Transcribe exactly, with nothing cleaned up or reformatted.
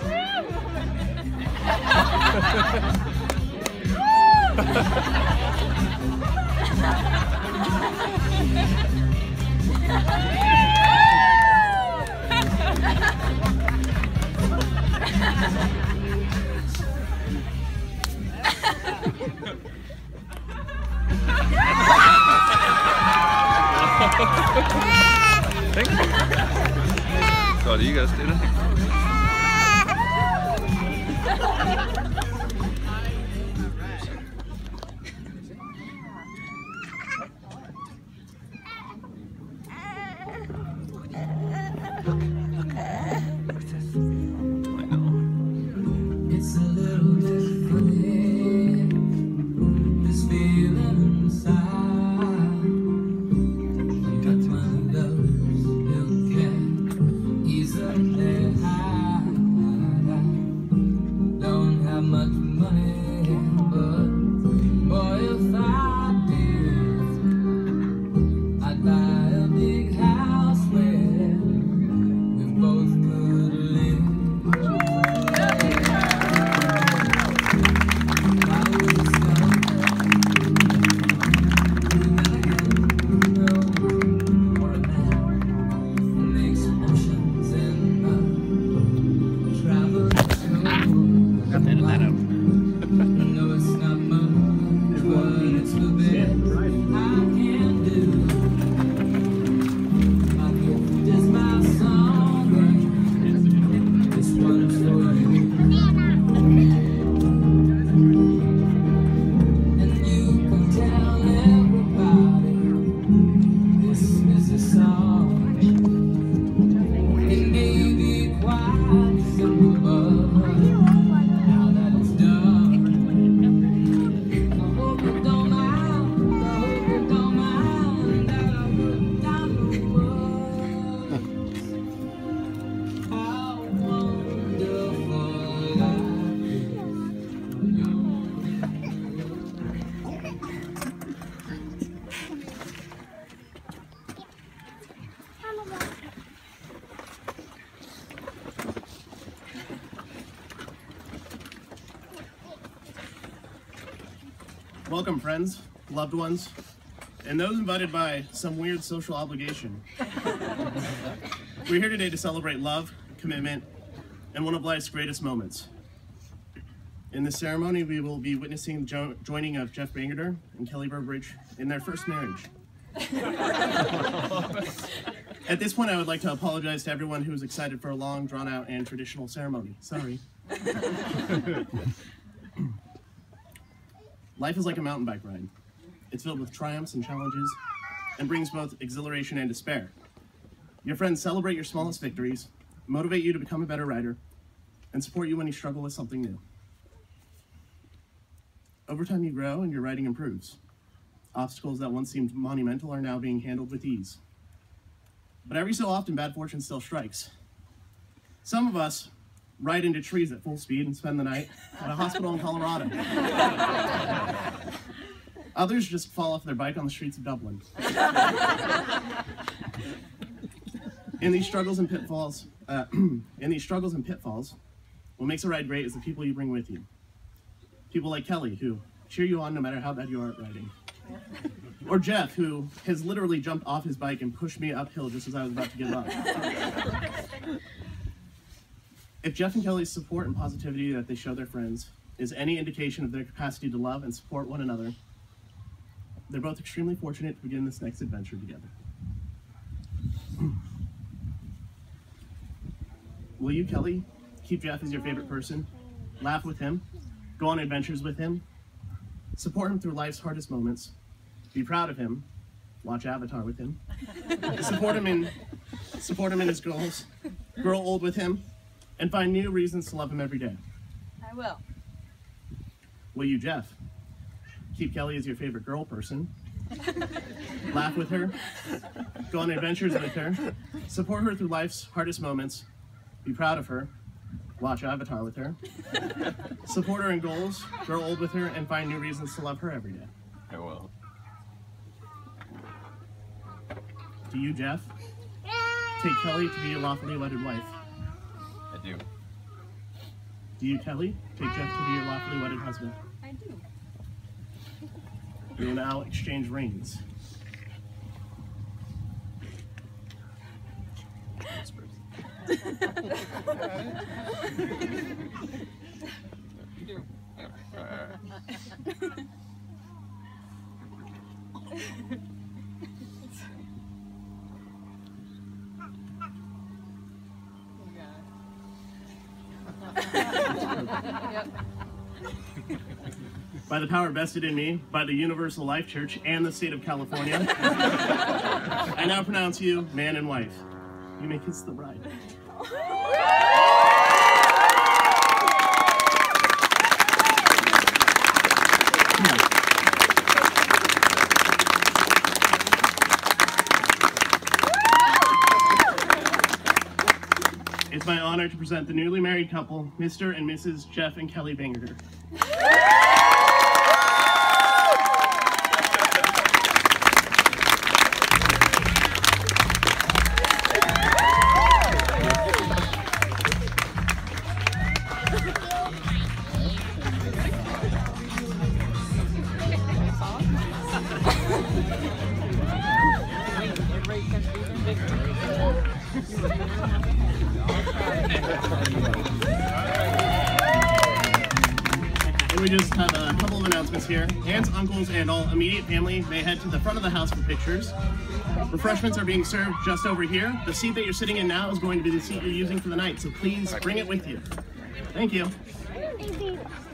Thank you. Oh, do you guys do that? It's a little bit funny, this feeling inside. But when those who can easily hide, don't have much money, but boy, if I did, I'd buy a big house where we both could live. Welcome, friends, loved ones, and those invited by some weird social obligation. We're here today to celebrate love, commitment, and one of life's greatest moments. In this ceremony, we will be witnessing the jo joining of Jeff Bangerter and Kelly Burbridge in their first marriage. At this point, I would like to apologize to everyone who is excited for a long, drawn-out, and traditional ceremony. Sorry. Life is like a mountain bike ride. It's filled with triumphs and challenges, and brings both exhilaration and despair. Your friends celebrate your smallest victories, motivate you to become a better rider, and support you when you struggle with something new. Over time, you grow and your riding improves. Obstacles that once seemed monumental are now being handled with ease. But every so often, bad fortune still strikes. Some of us ride into trees at full speed and spend the night at a hospital in Colorado. Others just fall off their bike on the streets of Dublin. In these struggles and pitfalls, uh, in these struggles and pitfalls, what makes a ride great is the people you bring with you. People like Kelly, who cheer you on no matter how bad you are at riding. Or Jeff, who has literally jumped off his bike and pushed me uphill just as I was about to give up. If Jeff and Kelly's support and positivity that they show their friends is any indication of their capacity to love and support one another, they're both extremely fortunate to begin this next adventure together. Will you, Kelly, keep Jeff as your favorite person, laugh with him, go on adventures with him, support him through life's hardest moments, be proud of him, watch Avatar with him, support him in, support him in his goals, grow old with him, and find new reasons to love him every day? I will. Will you, Jeff, keep Kelly as your favorite girl person, laugh with her, go on adventures with her, support her through life's hardest moments, be proud of her, watch Avatar with her, support her in goals, grow old with her, and find new reasons to love her every day? I will. Do you, Jeff, take Kelly to be your lawfully wedded wife? I do. Do you, Kelly, take Jeff to be your lawfully wedded husband? I do. We will now exchange rings. By the power vested in me by the Universal Life Church and the state of California, I now pronounce you man and wife. You may kiss the bride. It's my honor to present the newly married couple, Mister and Missus Jeff and Kelly Bangerter. And we just have a couple of announcements here. Aunts, uncles, and all immediate family may head to the front of the house for pictures. Refreshments are being served just over here. The seat that you're sitting in now is going to be the seat you're using for the night, so please bring it with you. Thank you.